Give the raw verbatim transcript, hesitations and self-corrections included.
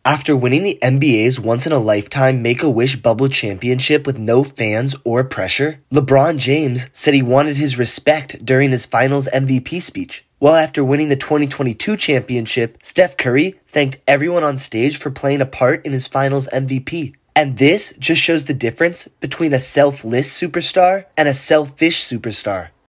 After winning the N B A's once-in-a-lifetime Make-A-Wish Bubble Championship with no fans or pressure, LeBron James said he wanted his respect during his Finals M V P speech. While after winning the twenty twenty-two championship, Steph Curry thanked everyone on stage for playing a part in his Finals M V P. And this just shows the difference between a selfless superstar and a selfish superstar.